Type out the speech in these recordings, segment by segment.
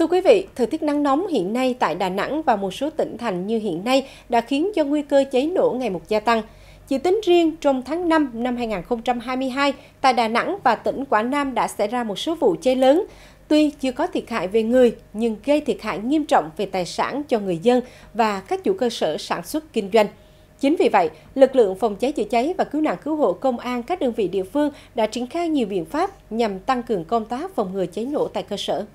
Thưa quý vị, thời tiết nắng nóng hiện nay tại Đà Nẵng và một số tỉnh thành như hiện nay đã khiến cho nguy cơ cháy nổ ngày một gia tăng. Chỉ tính riêng trong tháng 5 năm 2022, tại Đà Nẵng và tỉnh Quảng Nam đã xảy ra một số vụ cháy lớn. Tuy chưa có thiệt hại về người, nhưng gây thiệt hại nghiêm trọng về tài sản cho người dân và các chủ cơ sở sản xuất kinh doanh. Chính vì vậy, lực lượng phòng cháy chữa cháy và cứu nạn cứu hộ công an các đơn vị địa phương đã triển khai nhiều biện pháp nhằm tăng cường công tác phòng ngừa cháy nổ tại cơ sở.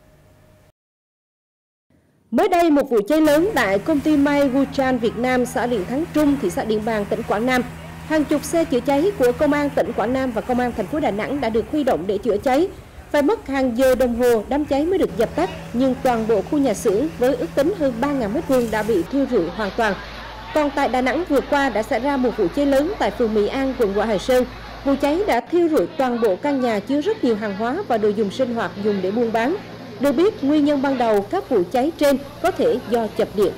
Mới đây, một vụ cháy lớn tại công ty may Guchan Việt Nam, xã Điện Thắng Trung, thị xã Điện Bàn, tỉnh Quảng Nam. Hàng chục xe chữa cháy của Công an tỉnh Quảng Nam và Công an thành phố Đà Nẵng đã được huy động để chữa cháy. Phải mất hàng giờ đồng hồ, đám cháy mới được dập tắt, nhưng toàn bộ khu nhà xưởng với ước tính hơn 3.000 m² đã bị thiêu rụi hoàn toàn. Còn tại Đà Nẵng vừa qua đã xảy ra một vụ cháy lớn tại phường Mỹ An, quận Ngũ Hành Sơn. Vụ cháy đã thiêu rụi toàn bộ căn nhà chứa rất nhiều hàng hóa và đồ dùng sinh hoạt dùng để buôn bán. Được biết, nguyên nhân ban đầu các vụ cháy trên có thể do chập điện.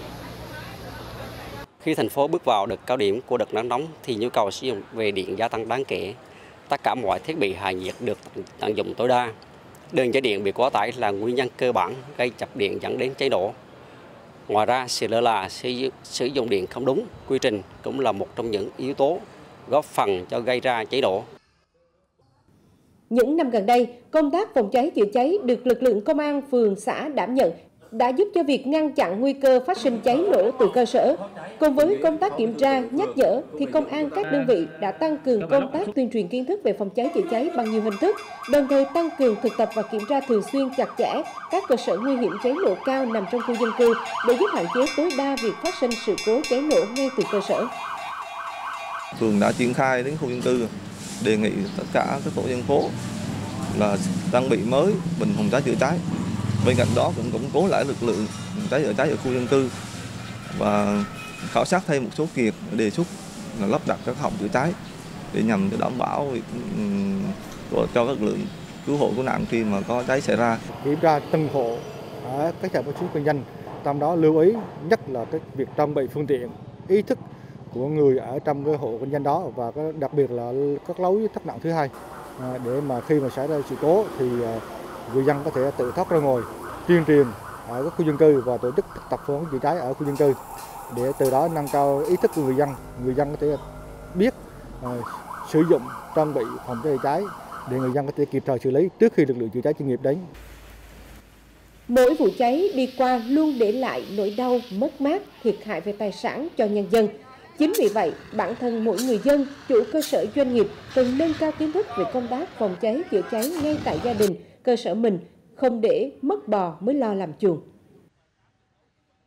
Khi thành phố bước vào đợt cao điểm của đợt nắng nóng thì nhu cầu sử dụng về điện gia tăng đáng kể. Tất cả mọi thiết bị hạ nhiệt được tận dụng tối đa. Đường dây điện bị quá tải là nguyên nhân cơ bản gây chập điện dẫn đến cháy nổ. Ngoài ra, sự lơ là sử dụng điện không đúng quy trình cũng là một trong những yếu tố góp phần cho gây ra cháy nổ. Những năm gần đây, công tác phòng cháy chữa cháy được lực lượng công an phường xã đảm nhận đã giúp cho việc ngăn chặn nguy cơ phát sinh cháy nổ từ cơ sở. Cùng với công tác kiểm tra, nhắc nhở, thì công an các đơn vị đã tăng cường công tác tuyên truyền kiến thức về phòng cháy chữa cháy bằng nhiều hình thức, đồng thời tăng cường thực tập và kiểm tra thường xuyên chặt chẽ các cơ sở nguy hiểm cháy nổ cao nằm trong khu dân cư để giúp hạn chế tối đa việc phát sinh sự cố cháy nổ ngay từ cơ sở. Phường đã triển khai đến khu dân cư, đề nghị tất cả các tổ dân phố là trang bị mới bình phòng cháy chữa cháy. Bên cạnh đó cũng củng cố lại lực lượng cháy chữa cháy ở khu dân cư và khảo sát thêm một số việc đề xuất là lắp đặt các họng chữa cháy để nhằm đảm bảo cho các lực lượng cứu hộ cứu nạn khi mà có cháy xảy ra. Kiểm tra từng hộ ở các sản xuất kinh doanh, trong đó lưu ý nhất là cái việc trang bị phương tiện, ý thức của người ở trong cái hộ kinh doanh đó và đặc biệt là các lối thoát nạn thứ hai để mà khi mà xảy ra sự cố thì người dân có thể tự thoát ra ngoài, tuyên truyền ở các khu dân cư và tổ chức thực tập phòng cháy chữa cháy ở khu dân cư để từ đó nâng cao ý thức của người dân có thể biết sử dụng trang bị phòng cháy chữa cháy để người dân có thể kịp thời xử lý trước khi lực lượng chữa cháy chuyên nghiệp đến. Mỗi vụ cháy đi qua luôn để lại nỗi đau, mất mát, thiệt hại về tài sản cho nhân dân. Chính vì vậy, bản thân mỗi người dân, chủ cơ sở doanh nghiệp cần nâng cao kiến thức về công tác phòng cháy chữa cháy ngay tại gia đình, cơ sở mình, không để mất bò mới lo làm chuồng.